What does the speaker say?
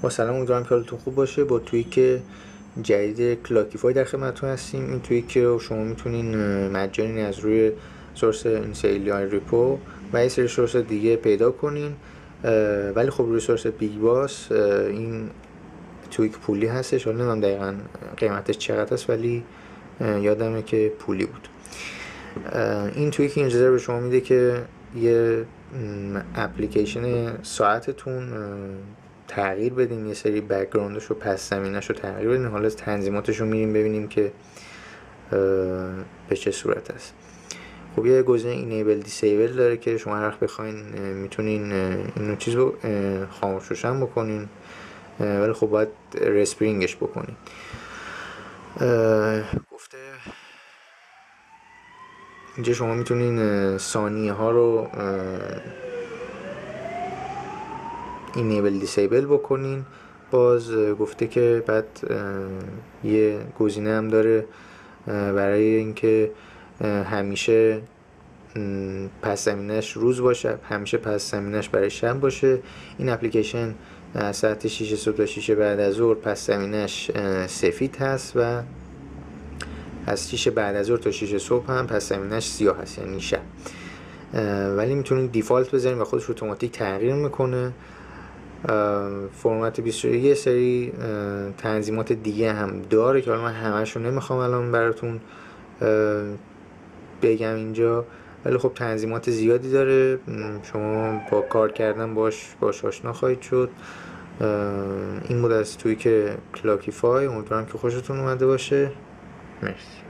با سلام، امیدوارم که حالتون خوب باشه. با توییک جدید کلاکیفای در خدمتتون هستیم. این توییک رو شما میتونین مجانی از روی سورس اینسیلیان ریپو و یه سری سورس دیگه پیدا کنین، ولی خب روی سورس بیگ باس این توییک پولی هستش. حالا نمیدونم دقیقا قیمتش چقدر است، ولی یادمه که پولی بود. این توییک این اجازه به شما میده که یه اپلیکیشن ساعتتون تغییر بدین، یه سری بک‌گراندش رو، پس زمینش رو تغییر بدین. حالا تنظیماتش رو میریم ببینیم که به چه صورت است. خب یه گزینه enable disable داره که شما هر وقت بخواین میتونین اینو چیز رو خاموش روشن بکنین، ولی خب باید رسپرینگش بکنین. گفته اینجا شما میتونین ثانیه ها رو enable disable بکنین. باز گفته که بعد یه گزینه هم داره برای اینکه همیشه پس زمینش روز باشه، همیشه پس زمینش برای شب باشه. این اپلیکیشن از ساعت 6 صبح تا 6 بعد از ظهر پس زمینش سفید هست و از 6 بعد از ظهر تا 6 صبح هم پس زمینش سیاه هست، یعنی شب. ولی میتونید دیفالت بذارین و خودش اتوماتیک تغییر میکنه. فرمت 21 یه سری تنظیمات دیگه هم داره که حالا من همه‌شو نمیخوام الان براتون بگم اینجا، ولی خب تنظیمات زیادی داره. شما با کار کردن باش آشنا خواهید شد. این بود از توییک کلاکیفای. امیدوارم که خوشتون اومده باشه. مرسی.